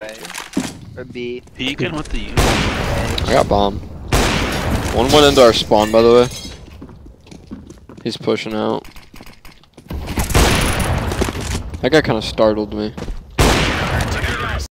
Or B. Peeking with the unit. I got bomb. One went into our spawn, by the way. He's pushing out. That guy kind of startled me.